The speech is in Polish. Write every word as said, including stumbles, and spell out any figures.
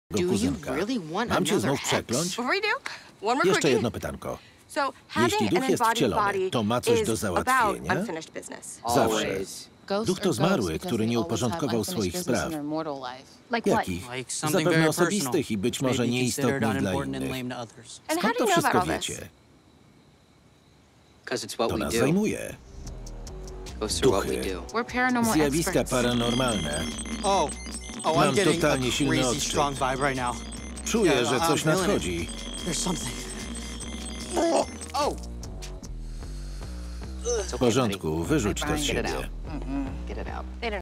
Do you kuzynka. really want Mam cię another znów hex? przekląć? Before you do, one more Jeszcze quickie. jedno pytanko. So, Jeśli having duch an jest embodied wcielony, body to ma coś do is about załatwienia? unfinished business. Zawsze. Always. Duch to zmarły, który nie uporządkował swoich spraw. Like what? Jakich? Like something Zapewne very osobistych personal, i być może maybe considered nieistotnych dla unimportant and innych. lame to others. And how Skąd do to you know about wszystko all this? wiecie? Because it's what To we nas do. zajmuje. Goes through what we Duchy. do. We're paranormal Zjawiska experts. paranormalne. Oh, oh, Mam I'm getting a totalnie silny crazy odczyt. strong vibe right now. Czuję, Yeah, że I'm coś feeling it. nadchodzi. There's something. Oh! It's W okay, porządku, buddy. wyrzuć to z Get it siebie. out. Get it out. They don't